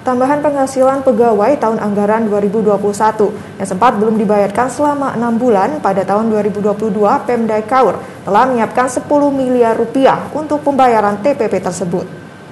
tambahan penghasilan pegawai tahun anggaran 2021 yang sempat belum dibayarkan selama 6 bulan pada tahun 2022, Pemda Kaur telah menyiapkan 10 miliar rupiah untuk pembayaran TPP tersebut.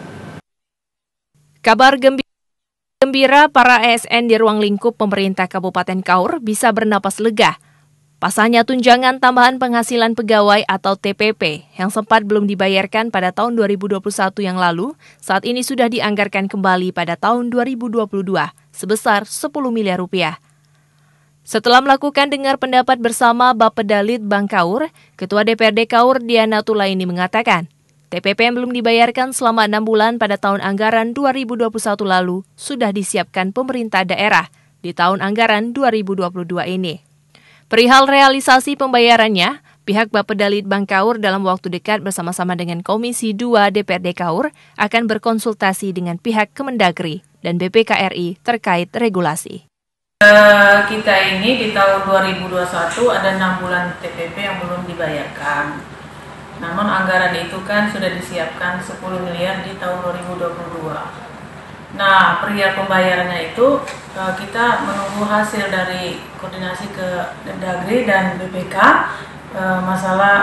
Kabar gembira para ASN di ruang lingkup pemerintah Kabupaten Kaur bisa bernapas lega. Pasalnya tunjangan tambahan penghasilan pegawai atau TPP yang sempat belum dibayarkan pada tahun 2021 yang lalu, saat ini sudah dianggarkan kembali pada tahun 2022 sebesar 10 miliar rupiah. Setelah melakukan dengar pendapat bersama Bappedalit Bank Kaur, Ketua DPRD Kaur Diana Tulaini mengatakan, TPP yang belum dibayarkan selama 6 bulan pada tahun anggaran 2021 lalu sudah disiapkan pemerintah daerah di tahun anggaran 2022 ini. Perihal realisasi pembayarannya, pihak Bappedalit Bank Kaur dalam waktu dekat bersama-sama dengan Komisi 2 DPRD Kaur akan berkonsultasi dengan pihak Kemendagri dan BPKRI terkait regulasi. Kita ini di tahun 2021 ada 6 bulan TPP yang belum dibayarkan. Namun anggaran itu kan sudah disiapkan 10 miliar di tahun 2022. Nah, perihal pembayarannya itu kita menunggu hasil dari koordinasi ke Kemendagri dan BPK masalah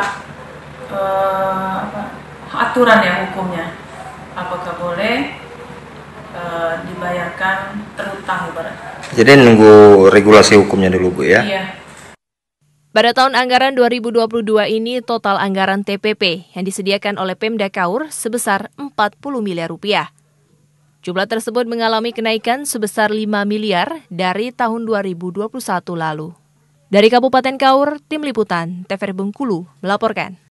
aturan ya hukumnya. Apakah boleh dibayarkan terutang ibaratnya. Jadi nunggu regulasi hukumnya dulu, Bu, ya? Iya. Pada tahun anggaran 2022 ini total anggaran TPP yang disediakan oleh Pemda Kaur sebesar 40 miliar rupiah. Jumlah tersebut mengalami kenaikan sebesar 5 miliar dari tahun 2021 lalu. Dari Kabupaten Kaur, Tim Liputan TVRI Bengkulu melaporkan.